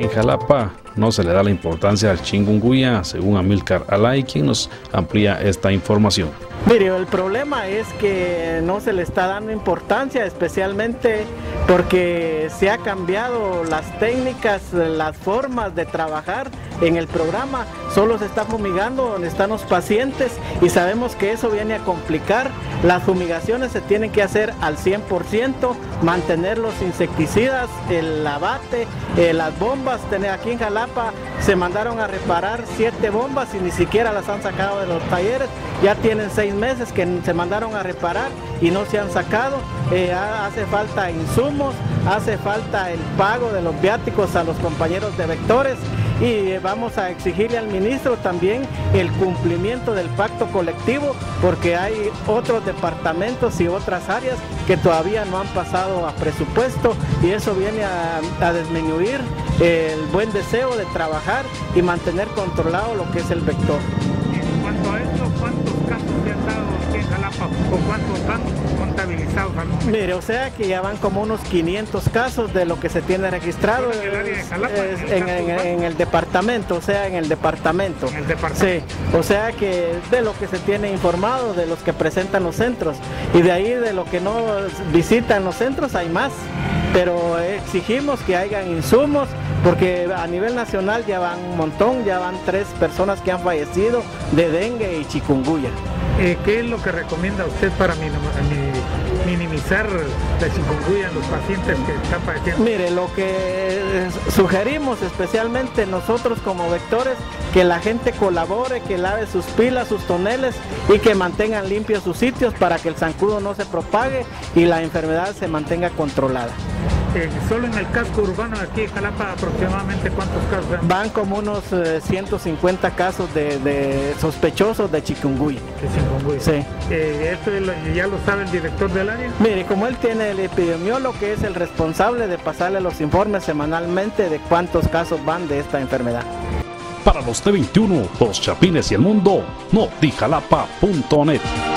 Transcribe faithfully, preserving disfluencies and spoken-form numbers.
En Jalapa no se le da la importancia al chikungunya, según Amílcar Alay, quien nos amplía esta información. Mire, el problema es que no se le está dando importancia, especialmente porque se ha cambiado las técnicas, las formas de trabajar en el programa. Solo se está fumigando donde están los pacientes y sabemos que eso viene a complicar. Las fumigaciones se tienen que hacer al cien por ciento, mantener los insecticidas, el abate, eh, las bombas. Aquí en Jalapa se mandaron a reparar siete bombas y ni siquiera las han sacado de los talleres. Ya tienen seis meses que se mandaron a reparar y no se han sacado. Eh, hace falta insumos, hace falta el pago de los viáticos a los compañeros de vectores y vamos a exigirle al ministro también el cumplimiento del pacto colectivo, porque hay otros departamentos y otras áreas que todavía no han pasado a presupuesto y eso viene a, a disminuir el buen deseo de trabajar y mantener controlado lo que es el vector. En cuanto a esto, ¿cuántos casos se han dado aquí en Jalapa o cuántos van contabilizados al momento? Mire, o sea que ya van como unos quinientos casos de lo que se tiene registrado en el, área de Jalapa, es, en, el en, en, en el departamento, o sea, en el departamento. En el departamento. Sí, o sea que de lo que se tiene informado, de los que presentan los centros y de ahí de lo que no visitan los centros hay más. Pero exigimos que hayan insumos, porque a nivel nacional ya van un montón, ya van tres personas que han fallecido de dengue y chikungunya. Eh, ¿Qué es lo que recomienda usted para minimizar la chikungunya en los pacientes que están padeciendo? Mire, lo que sugerimos especialmente nosotros como vectores, que la gente colabore, que lave sus pilas, sus toneles y que mantengan limpios sus sitios para que el zancudo no se propague y la enfermedad se mantenga controlada. Eh, solo en el casco urbano de aquí de Jalapa, aproximadamente ¿cuántos casos van? Van como unos eh, ciento cincuenta casos de, de sospechosos de chikungunya. De chikungunya. Sí. Eh, ¿Esto ya lo sabe el director del área? Mire, como él tiene el epidemiólogo, que es el responsable de pasarle los informes semanalmente de cuántos casos van de esta enfermedad. Para los T veintiuno, los Chapines y el mundo, Notijalapa punto net.